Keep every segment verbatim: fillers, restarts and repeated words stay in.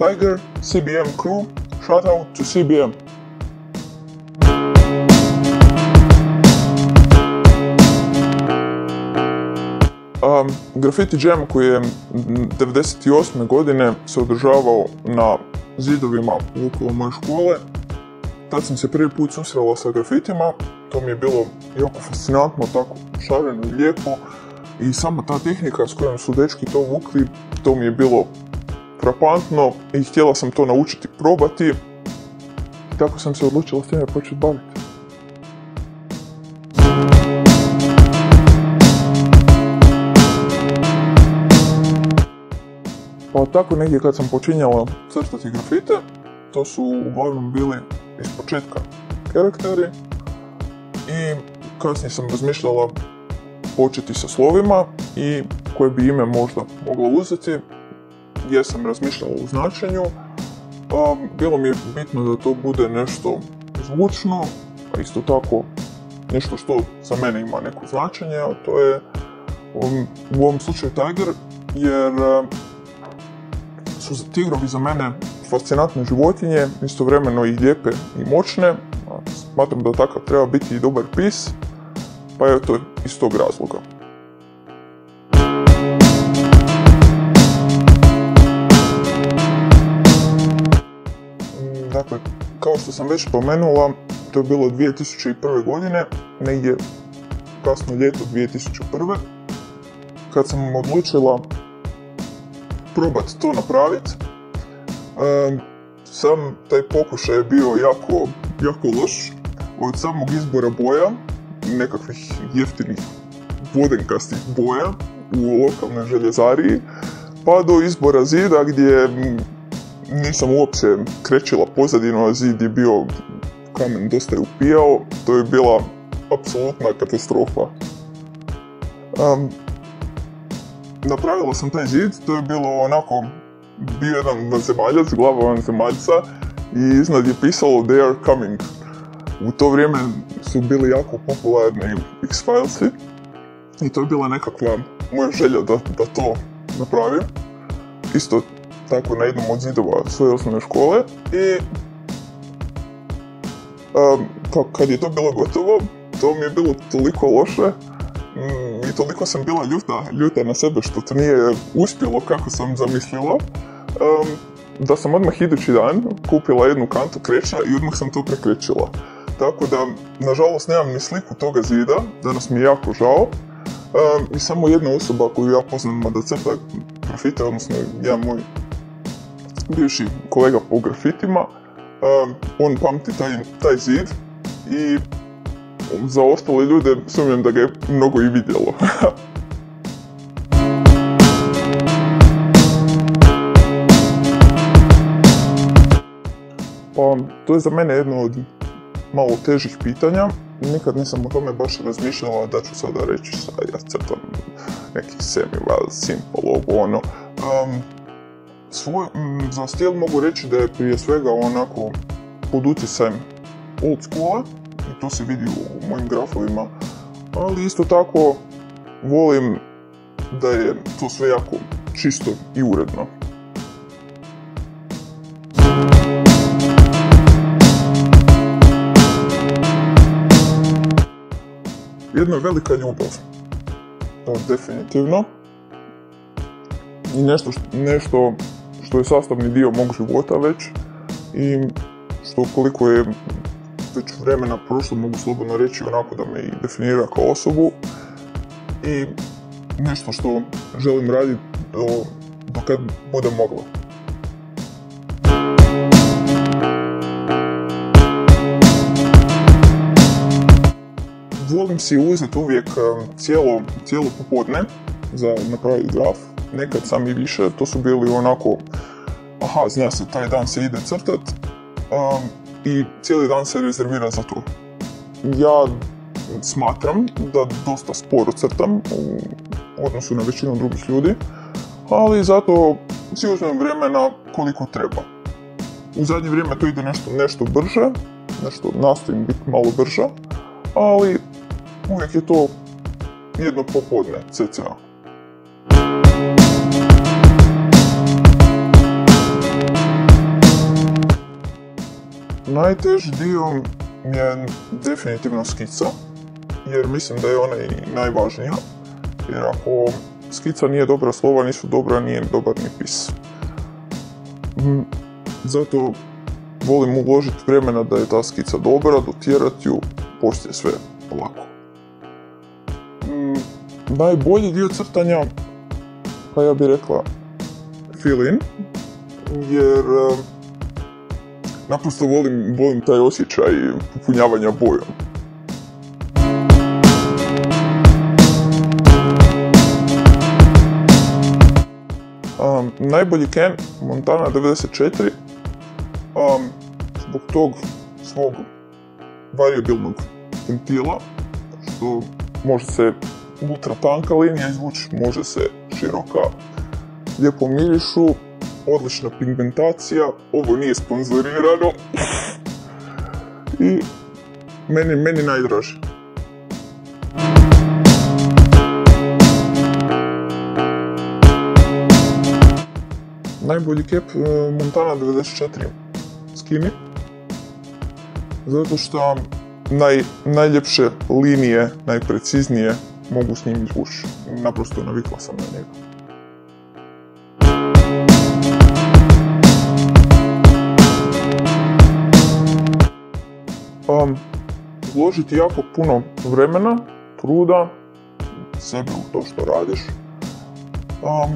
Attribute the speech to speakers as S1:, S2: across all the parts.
S1: Tiger, C B M crew, shout out to C B M. Um, Graffiti Jam koji je devedeset osme godine se održavao na zidovima okolo moje škole. Tad sam se prvi put susrela sa grafitima, to mi je bilo jako fascinantno, tako šareno i lijepo. I sama ta tehnika s kojom su dečki to vukli, to mi je bilo frapantno i htjela sam to naučiti probati. I tako sam se odlučila s time početi baviti. Pa tako negdje kad sam počinjala crtati grafite, to su uglavnom bili iz početka karakteri i kasnije sam razmišljala početi sa slovima i koje bi ime možda mogla uzeti, gdje sam razmišljala u značenju. A, bilo mi je bitno da to bude nešto zvučno, a isto tako nešto što za mene ima neko značenje, a to je um, u ovom slučaju Tiger, jer uh, su tigrovi za mene fascinantne životinje, istovremeno i lijepe i moćne. Smatram da takav treba biti i dobar pis, pa je to iz tog razloga. Dakle, kao što sam već spomenula, to je bilo dvije tisuće prve. godine, negdje kasno ljeto dvije tisuće prve. kad sam odlučila probati to napraviti. Um, sam taj pokušaj je bio jako, jako loš. Od samog izbora boja, nekakvih jeftinih vodenkastih boja u lokalnoj željezariji, pa do izbora zida gdje nisam uopće krećila pozadinu, a zid je bio kamen dosta je upijao. To je bila apsolutna katastrofa. Um, napravila sam taj zid, to je bilo onako, bio jedan vanzemaljac, glava vanzemaljca i iznad je pisalo "They are coming". U to vrijeme su bili jako popularni X-Filesi i to je bila nekakva moja želja da, da to napravim. Isto tako na jednom od zidova svoje osnovne škole i um, kad je to bilo gotovo, to mi je bilo toliko loše mm, i toliko sam bila ljuta, ljuta na sebe što to nije uspjelo kako sam zamislila, um, da sam odmah idući dan kupila jednu kantu kreća i odmah sam to prekrećila. Tako da, nažalost, nemam ni sliku toga zida, danas mi je jako žao. Um, I samo jedna osoba koju ja poznam da crta grafite, odnosno jedan moj bivši kolega po grafitima, um, on pamti taj, taj zid i za ostale ljude sumnjam da ga je mnogo i vidjelo. Pa, to je za mene jedno od malo težih pitanja. Nikad nisam o tome baš razmišljala da ću sada reći sad ja crtam neki semi-well, simple, ovo ono. Um, svoj, m, za stil mogu reći da je prije svega onako pod utjecajem old schoola i to se vidi u mojim grafovima, ali isto tako volim da je to sve jako čisto i uredno. Jedna velika ljubav, to definitivno, i nešto, nešto što je sastavni dio mog života već i što koliko je već vremena prošlo mogu slobodno reći onako da me i definira kao osobu i nešto što želim raditi do, do kad budem mogla. Volim si uzeti uvijek cijelo, cijelo popodne za napraviti graf, nekad sam i više, to su bili onako, aha, zna se, taj dan se ide crtat um, i cijeli dan se rezervira za to. Ja smatram da dosta sporo crtam u odnosu na većinu drugih ljudi, ali zato si uzmem vremena koliko treba. U zadnje vrijeme to ide nešto, nešto brže, nešto nastojim biti malo brža, ali uvijek je to jedno popodne, cca. Najteži dio je definitivno skica, jer mislim da je ona i najvažnija. Jer ako skica nije dobra, slova nisu dobra, nije dobar ni pis. Zato volim uložiti vremena da je ta skica dobra, dotjerati ju, poslije sve lako. Najbolji dio crtanja, pa ja bih rekla fill in, jer naprosto volim, volim taj osjećaj popunjavanja bojom. Um, najbolji Ken, Montana devedeset četiri, um, zbog tog svog variabilnog ventila, što može se ultra tanka linija izvući, može se široka, lijepo mirišu, odlična pigmentacija, ovo nije sponzorirano i meni, meni najdraži. Najbolji kep Montana devedeset četiri Skinny, zato što naj, najljepše linije, najpreciznije mogu s njim izvući. Naprosto navikla sam na njega. Um, uložiti jako puno vremena, truda, sebe u to što radiš. Um,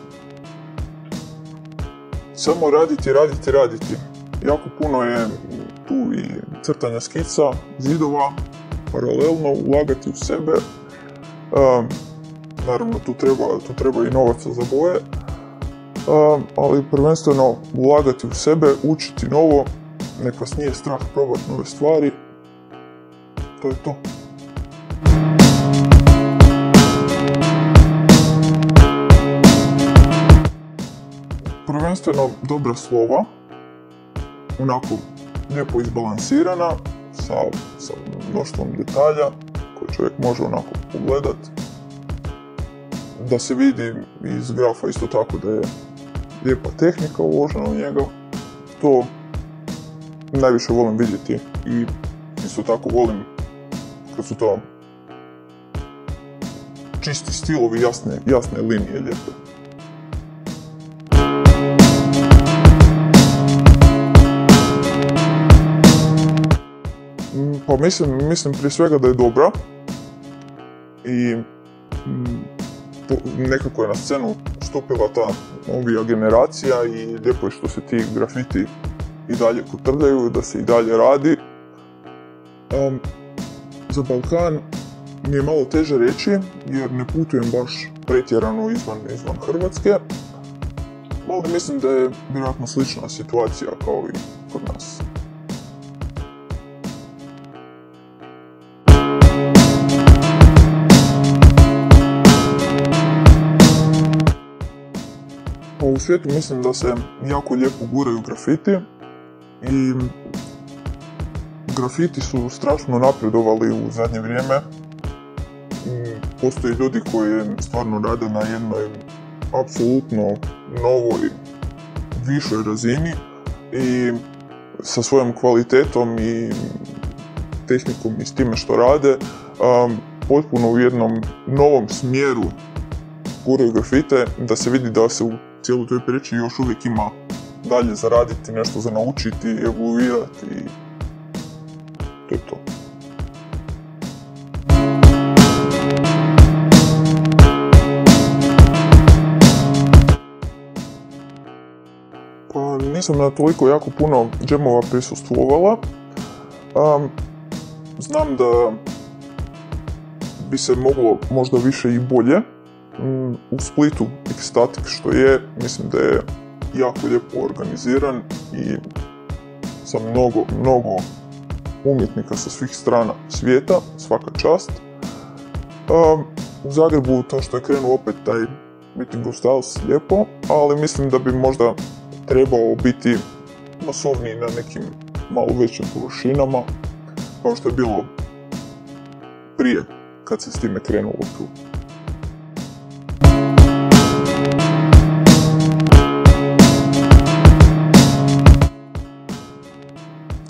S1: samo raditi, raditi, raditi. Jako puno je tu i crtanja skica, zidova, paralelno ulagati u sebe. Um, naravno tu treba, tu treba i novaca za boje, um, ali prvenstveno ulagati u sebe, učiti novo, nek vas nije strah probati nove stvari. To je to. Prvenstveno dobra slova, onako lijepo izbalansirana, sa, sa mnoštvom detalja koje čovjek može onako pogledat. Da se vidi iz grafa isto tako da je lijepa tehnika uložena u njega. To najviše volim vidjeti i isto tako volim kad su to čisti stilovi, jasne, jasne linije lijepe. Pa mislim, mislim prije svega da je dobra i nekako je na scenu stupila ta novija generacija i lijepo je što se ti grafiti i dalje kotrljaju, da se i dalje radi. Um, za Balkan mi je malo teže reći jer ne putujem baš pretjerano izvan, izvan Hrvatske, ali mislim da je vjerojatno slična situacija kao i kod nas. U svijetu mislim da se jako lijepo guraju grafiti i grafiti su strašno napredovali u zadnje vrijeme. Postoje ljudi koji stvarno rade na jednoj apsolutno novoj, višoj razini i sa svojom kvalitetom i tehnikom i s time što rade, um, potpuno u jednom novom smjeru guraju grafite, da se vidi da se u cijelu toj priči još uvijek ima dalje zaraditi, nešto za naučiti, evoluirati i to je to. Pa nisam na toliko jako puno džemova prisustvovala. Um, znam da bi se moglo možda više i bolje. U Splitu Ecstatic što je, mislim da je jako lijepo organiziran i sa mnogo, mnogo umjetnika sa svih strana svijeta, svaka čast. Um, u Zagrebu to što je krenuo opet taj Meeting of Styles lijepo, ali mislim da bi možda trebao biti masovniji na nekim malo većim površinama, kao što je bilo prije kad se s time krenulo tu.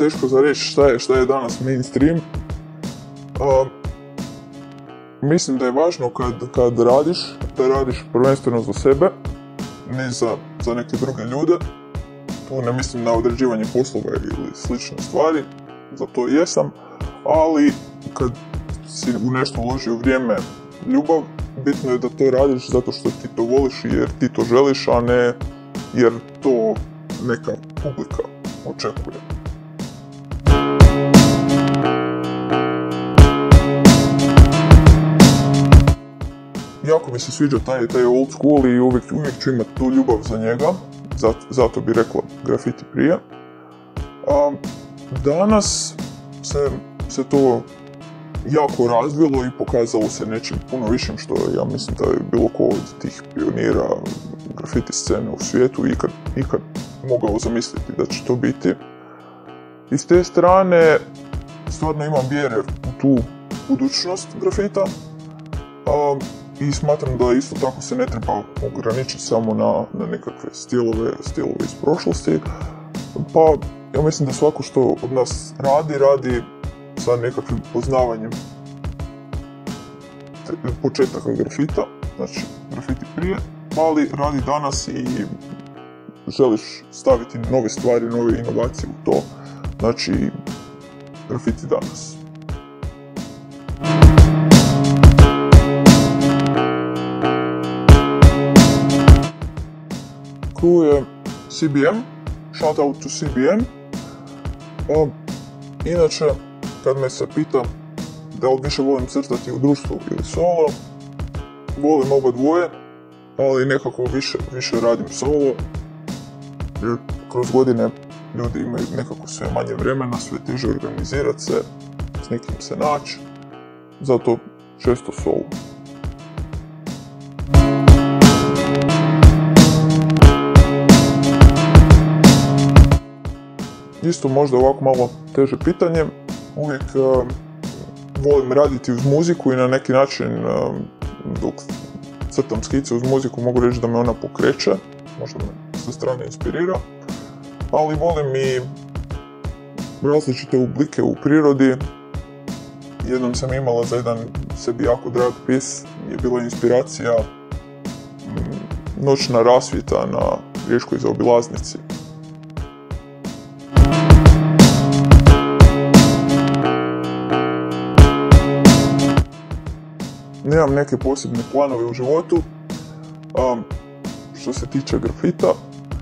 S1: teško za reći šta je, šta je danas mainstream. A, mislim da je važno kad, kad radiš, da radiš prvenstveno za sebe, ne za, za neke druge ljude. Tu ne mislim na određivanje poslova ili slične stvari, za to jesam, ali kad si u nešto uložio vrijeme, ljubav, bitno je da to radiš zato što ti to voliš jer ti to želiš, a ne jer to neka publika očekuje. Jako mi se sviđa taj, taj old school i uvijek, uvijek ću imati tu ljubav za njega, zato, zato bi rekla grafiti prije. A danas se, se to jako razvilo i pokazalo se nečim puno višim što ja mislim da je bilo ko od tih pionira grafiti scene u svijetu ikad, ikad mogao zamisliti da će to biti. I s te strane stvarno imam vjere u tu budućnost grafita. A, I smatram da isto tako se ne treba ograničiti samo na, na nekakve stilove, stilove iz prošlosti. Pa ja mislim da svako što od nas radi, radi sa nekakvim poznavanjem početaka grafita, znači grafiti prije, ali radi danas i želiš staviti nove stvari, nove inovacije u to, znači grafiti danas. Tu je C B M, shout out to C B M. Um, inače, kad me se pita da li više volim crtati u društvu ili solo, volim oba dvoje, ali nekako više, više radim solo, jer kroz godine ljudi imaju nekako sve manje vremena, sve teže organizirati se, s nekim se naći, zato često solo. Isto možda ovako malo teže pitanje, uvijek uh, volim raditi uz muziku i na neki način uh, dok crtam skice uz muziku mogu reći da me ona pokreće, možda me sa strane inspirira, ali volim i različite oblike u prirodi. Jednom sam imala za jedan sebi jako drag pis, je bila inspiracija m, noćna rasvjeta na riječkoj zaobilaznici. Nemam neke posebne planove u životu, um, što se tiče grafita.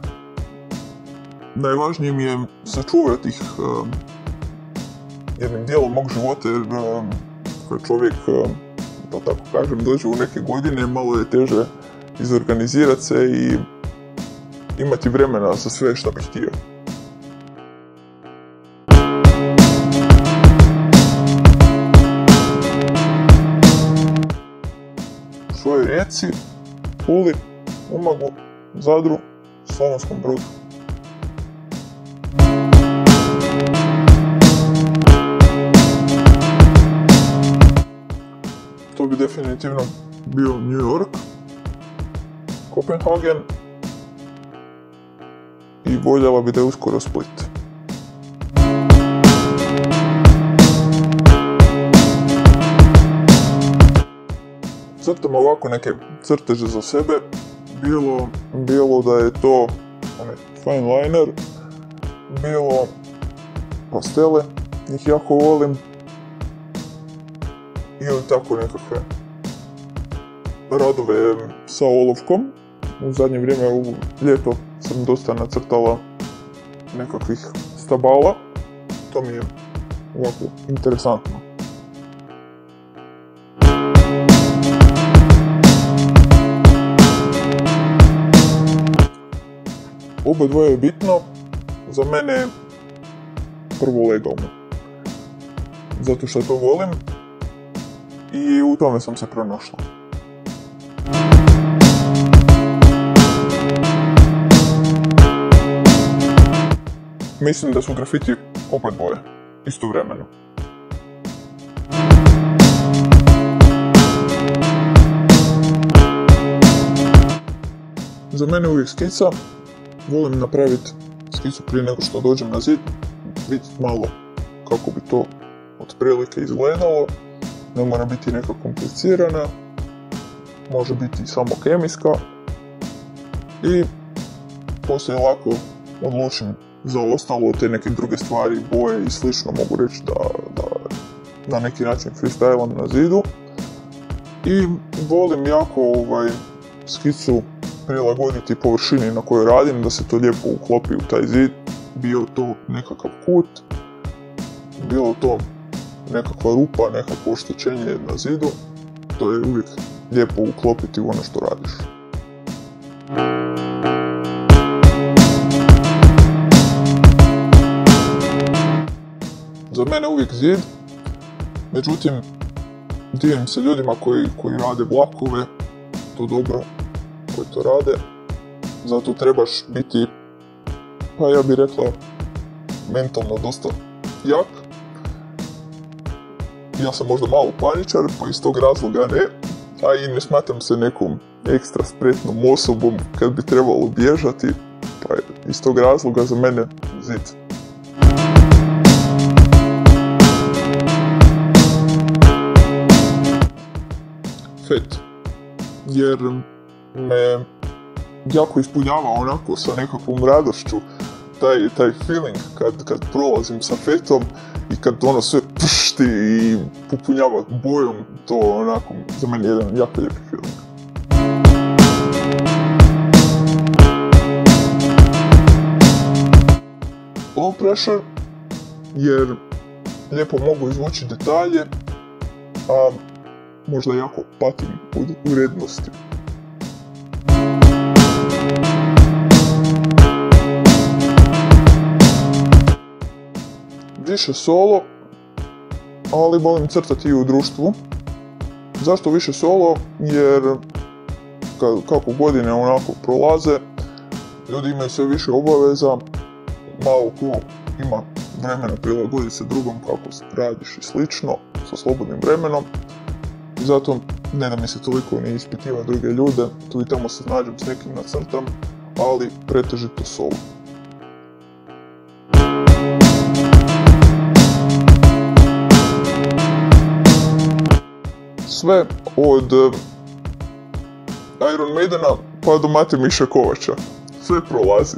S1: Najvažnije mi je sačuvati ih um, jednim dijelom mog života, jer um, kad čovjek, um, da tako kažem, dođe u neke godine, malo je teže izorganizirati se i imati vremena za sve što bih htio. U svojoj Rijeci, Puli, Umagu, Zadru, Slavonskom Brodu. To bi definitivno bio New York, Kopenhagen i voljela bi da je uskoro Split. Crtam ovako neke crteže za sebe, bilo, bilo da je to onaj fine liner, bilo pastele, njih jako volim, ili tako nekakve radove sa olovkom. U zadnje vrijeme, u ljeto, sam dosta nacrtala nekakvih stabala, to mi je ovako interesantno. Oba dvoje je bitno, za mene je prvo legalno, zato što to volim i u tome sam se pronašla. Mislim da su grafiti oba dvoje, istovremeno. Za mene uvijek skica. Volim napraviti skicu prije nego što dođem na zid, vidjeti malo kako bi to otprilike izgledalo. Ne mora biti neka komplicirana, može biti samo kemijska i poslije lako odlučim za ostalo, te neke druge stvari, boje i slično, mogu reći da, da na neki način freestylam na zidu. I volim jako ovaj, skicu prilagoditi površini na kojoj radim, da se to lijepo uklopi u taj zid, bio to nekakav kut, bilo to nekakva rupa, nekakvo oštećenje na zidu, to je uvijek lijepo uklopiti u ono što radiš. Za mene uvijek zid, međutim divim se ljudima koji, koji rade vlakove, to dobro, koji to rade, zato trebaš biti, pa ja bih rekla, mentalno dosta jak. Ja sam možda malo paničar, pa iz tog razloga ne, a i ne smatram se nekom ekstra spretnom osobom kad bi trebalo bježati, pa iz tog razloga za mene zid. Fet, jer me jako ispunjava onako sa nekakvom radošću taj, taj feeling kad, kad prolazim sa fetom i kad ono sve pršti i popunjava bojom, to onako za mene je jedan jako lijepi feeling. Low pressure, jer lijepo mogu izvući detalje, a možda jako patim od urednosti. Više solo, ali volim crtati i u društvu. Zašto više solo? Jer kako godine onako prolaze, ljudi imaju sve više obaveza, malo ko ima vremena prilagoditi se drugom kako radiš i slično, sa slobodnim vremenom. I zato ne da mi se toliko ne ispitiva druge ljude, tu i tamo se nađem s nekim nacrtam, ali pretežito solo. Sve od Iron Maidena pa do Mate Miša Kovača, sve prolazi.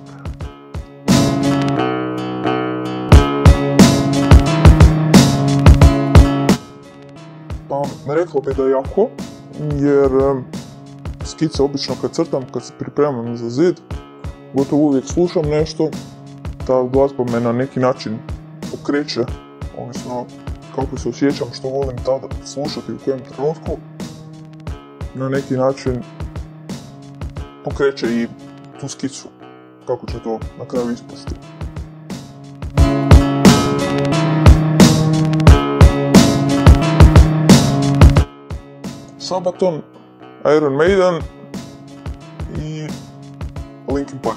S1: Pa rekao bi da jako, jer skice obično kad crtam, kad se pripremam za zid, gotovo uvijek slušam nešto, ta glazba me na neki način pokreće, ovisno kako se osjećam, što volim tada slušati u kojem trenutku, na neki način pokreće i tu skicu, kako će to na kraju ispasti. Sabaton, Iron Maiden i Linkin Park.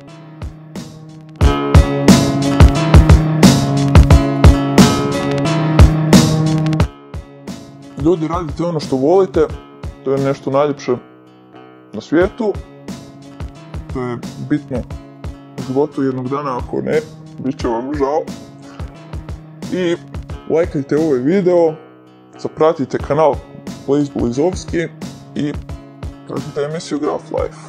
S1: Ljudi, radite ono što volite, to je nešto najljepše na svijetu, to je bitno u životu jednog dana, ako ne, bit će vam žao. I lajkajte ovaj video, zapratite kanal Blaze Blazovski i pratite emisiju Graph Life.